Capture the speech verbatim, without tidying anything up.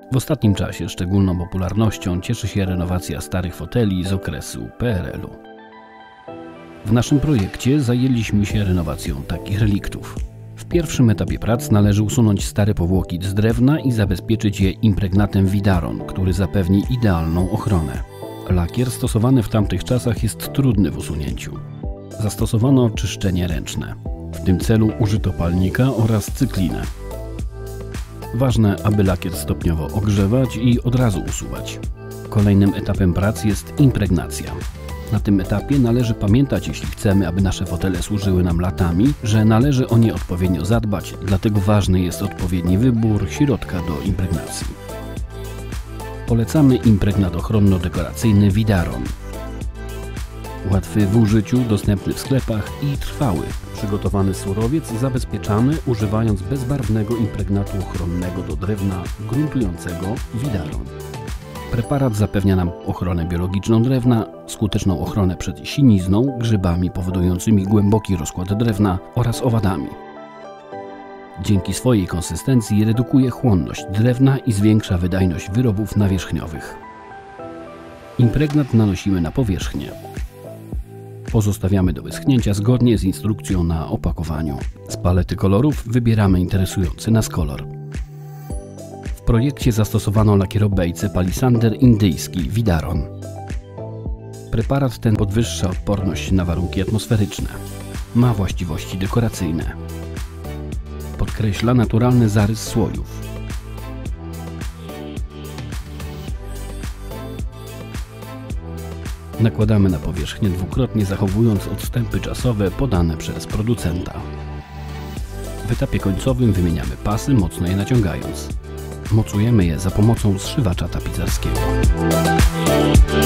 W ostatnim czasie szczególną popularnością cieszy się renowacja starych foteli z okresu P R L-u. W naszym projekcie zajęliśmy się renowacją takich reliktów. W pierwszym etapie prac należy usunąć stare powłoki z drewna i zabezpieczyć je impregnatem Vidaron, który zapewni idealną ochronę. Lakier stosowany w tamtych czasach jest trudny w usunięciu. Zastosowano czyszczenie ręczne. W tym celu użyto palnika oraz cyklinę. Ważne, aby lakier stopniowo ogrzewać i od razu usuwać. Kolejnym etapem prac jest impregnacja. Na tym etapie należy pamiętać, jeśli chcemy, aby nasze fotele służyły nam latami, że należy o nie odpowiednio zadbać, dlatego ważny jest odpowiedni wybór środka do impregnacji. Polecamy impregnat ochronno-dekoracyjny Vidaron. Łatwy w użyciu, dostępny w sklepach i trwały. Przygotowany surowiec zabezpieczamy używając bezbarwnego impregnatu ochronnego do drewna gruntującego Vidaron. Preparat zapewnia nam ochronę biologiczną drewna, skuteczną ochronę przed sinizną, grzybami powodującymi głęboki rozkład drewna oraz owadami. Dzięki swojej konsystencji redukuje chłonność drewna i zwiększa wydajność wyrobów nawierzchniowych. Impregnat nanosimy na powierzchnię. Pozostawiamy do wyschnięcia zgodnie z instrukcją na opakowaniu. Z palety kolorów wybieramy interesujący nas kolor. W projekcie zastosowano lakierobejce palisander indyjski Vidaron. Preparat ten podwyższa odporność na warunki atmosferyczne. Ma właściwości dekoracyjne. Podkreśla naturalny zarys słojów. Nakładamy na powierzchnię dwukrotnie, zachowując odstępy czasowe podane przez producenta. W etapie końcowym wymieniamy pasy, mocno je naciągając. Mocujemy je za pomocą zszywacza tapicerskiego.